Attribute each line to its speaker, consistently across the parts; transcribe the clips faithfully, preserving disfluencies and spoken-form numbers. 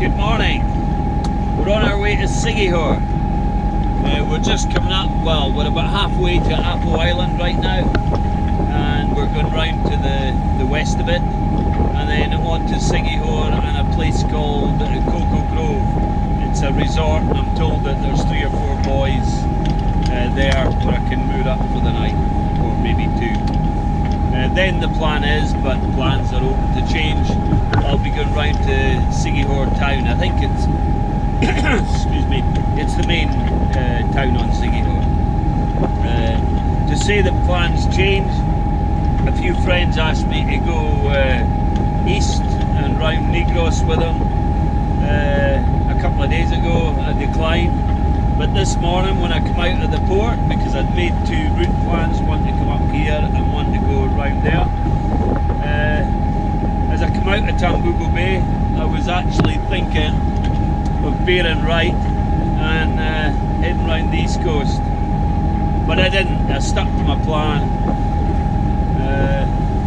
Speaker 1: Good morning. We're on our way to Siggyhor. Uh, we're just coming up, well, we're about halfway to Apple Island right now, and we're going round to the, the west of it, and then on to Siggyhor and a place called Cocoa Grove. It's a resort, and I'm told that there's three or four boys uh, there where I can moor up for the night, or maybe two. Uh, then the plan is, but plans are open to change, I'll be going round to Siggyhor town. I think it's, excuse me, it's the main uh, town on Siggyhor. Uh, to say that plans change, a few friends asked me to go uh, east and round Negros with them uh, a couple of days ago. I declined. But this morning when I come out of the port, because I'd made two route plans, one to come up here and one to go round there, uh, as I come out of Tambubo Bay, I was actually thinking of bearing right and uh, heading round the east coast. But I didn't, I stuck to my plan. Uh,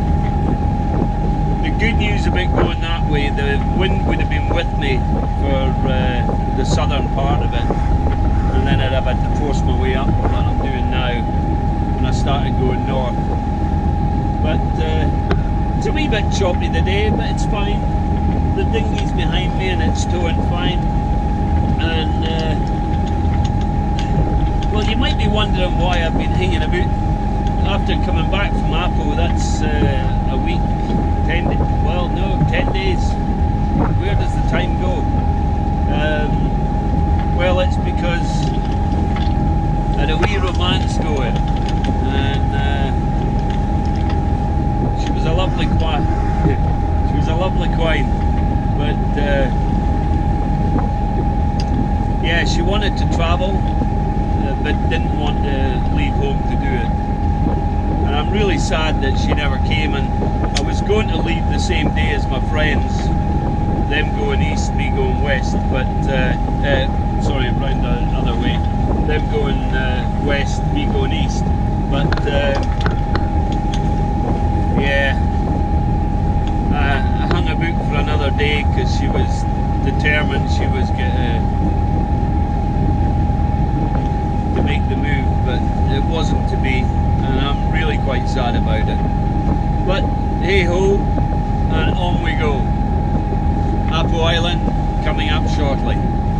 Speaker 1: the good news about going that way, the wind would have been with me for uh, the southern part of it. And then I'd have had to force my way up, what I'm doing now, when I started going north. But uh, it's a wee bit choppy today, but it's fine. The dinghy's behind me and it's towing fine. And, uh, well, you might be wondering why I've been hanging about. After coming back from Apple, that's uh, a week, ten, well, no, ten days. Where does the time go? Um, Well, it's because I had a wee romance going, and uh, she was a lovely quine. She was a lovely quine, but uh, yeah, she wanted to travel, uh, but didn't want to leave home to do it. And I'm really sad that she never came. And I was going to leave the same day as my friends, them going east, me going west, but. Uh, uh, sorry, round the other way, them going uh, west, me going east, but uh, yeah, I, I hung about for another day because she was determined she was gonna to make the move, but it wasn't to be, and I'm really quite sad about it. But hey ho, and on we go. Apple Island coming up shortly.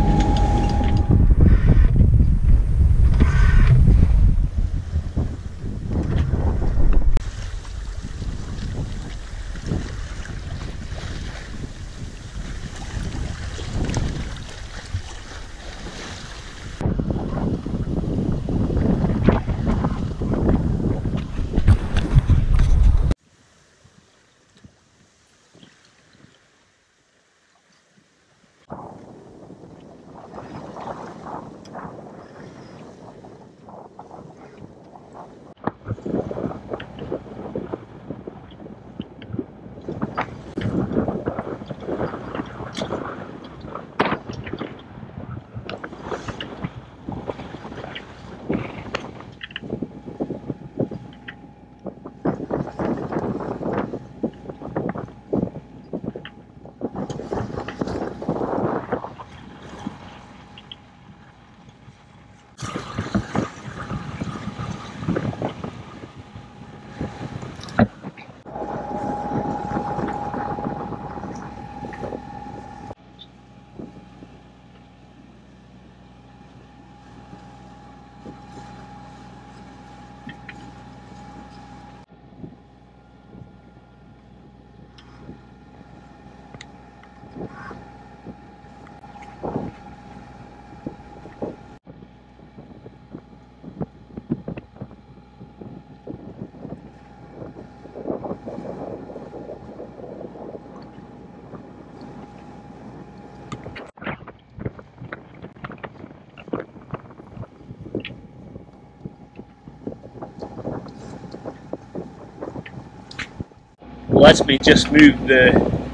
Speaker 1: Lets me just move the,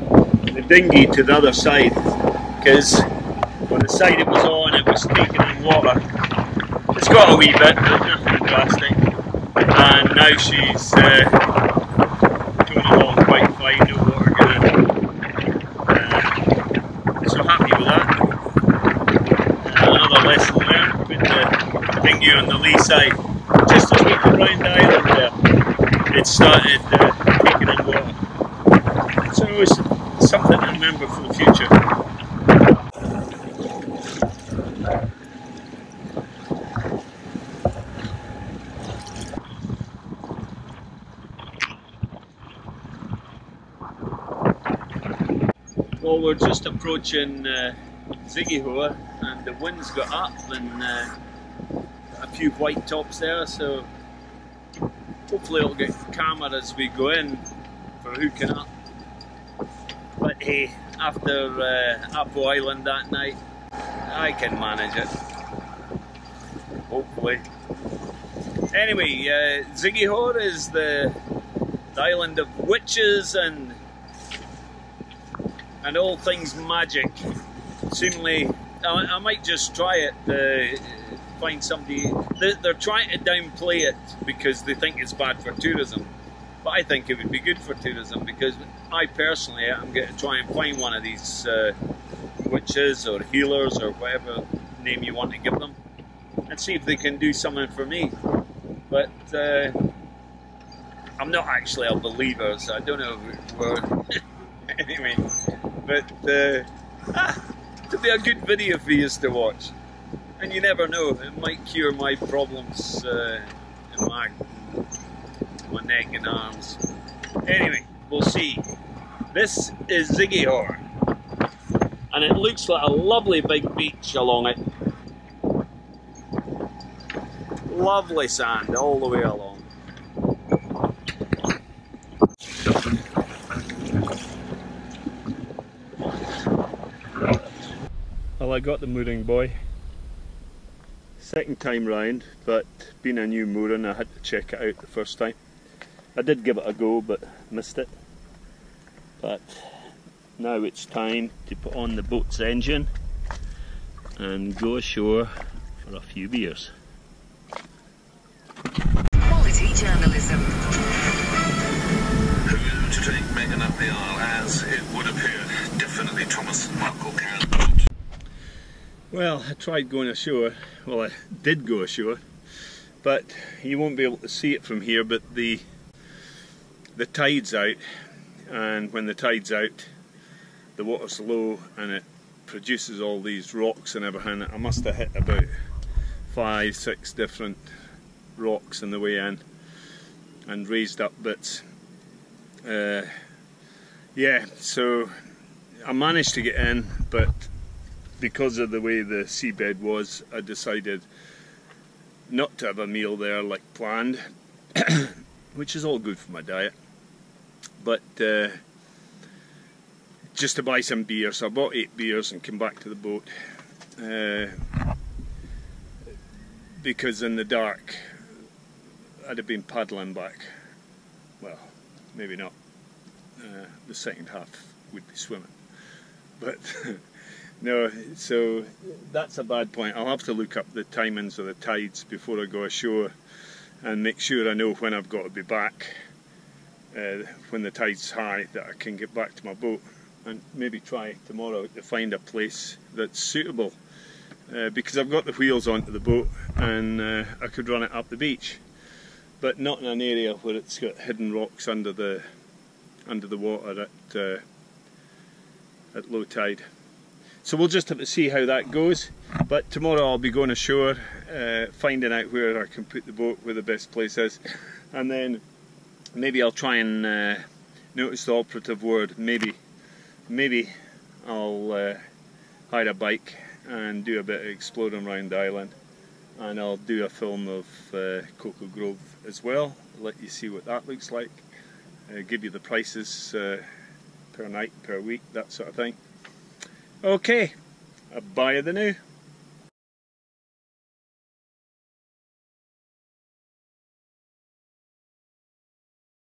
Speaker 1: the dinghy to the other side, because on the side it was on, it was taking in water. It's got a wee bit, but nothing drastic. And now she's uh, going along quite fine, no water going in. Uh, so happy join you on the lee side. Just as we go round the island there, it started uh, taking in water. So it's something to remember for the future. Well, we're just approaching uh, Ziggyhoor, and the wind's got up and uh, a few white tops there, so hopefully it'll get calmer as we go in for hooking up. But hey, after uh, Apo Island that night, I can manage it, hopefully. Anyway, uh, Ziggyhoor is the, the island of witches and and all things magic. Seemingly, I, I might just try it, uh, find somebody. They're, they're trying to downplay it because they think it's bad for tourism, but I think it would be good for tourism, because I personally am going to try and find one of these uh, witches or healers or whatever name you want to give them, and see if they can do something for me. But uh, I'm not actually a believer, so I don't know if we're anyway. But uh, ah, it'll be a good video for you to watch, and you never know, it might cure my problems uh, in my, my neck and arms. Anyway, we'll see. This is Ziggyhoor, and it looks like a lovely big beach along it. Lovely sand all the way along. Well, I got the mooring buoy. Second time round, but being a new mooring, I had to check it out the first time. I did give it a go, but missed it. But now it's time to put on the boat's engine and go ashore for a few beers.
Speaker 2: Quality journalism.
Speaker 3: Who to take Megan up the Isle as, it would appear, definitely Thomas Markle can.
Speaker 1: Well, I tried going ashore. Well, I did go ashore, but you won't be able to see it from here, but the the tide's out, and when the tide's out, the water's low and it produces all these rocks and everything. I must have hit about five, six different rocks on the way in and raised up bits. Uh, yeah, so I managed to get in, but because of the way the seabed was, I decided not to have a meal there like planned, which is all good for my diet, but uh, just to buy some beer. So I bought eight beers and came back to the boat, uh, because in the dark I'd have been paddling back. Well, maybe not. Uh, the second half would be swimming, but no, so that's a bad point. I'll have to look up the timings of the tides before I go ashore and make sure I know when I've got to be back, uh, when the tide's high, that I can get back to my boat, and maybe try tomorrow to find a place that's suitable, uh, because I've got the wheels onto the boat and uh, I could run it up the beach, but not in an area where it's got hidden rocks under the under the water at uh, at low tide. So we'll just have to see how that goes, but tomorrow I'll be going ashore, uh, finding out where I can put the boat, where the best place is, and then maybe I'll try and uh, notice the operative word, maybe, maybe I'll uh, hire a bike and do a bit of exploring around the island, and I'll do a film of uh, Cocoa Grove as well, let you see what that looks like, uh, give you the prices uh, per night, per week, that sort of thing. Okay, bye the new.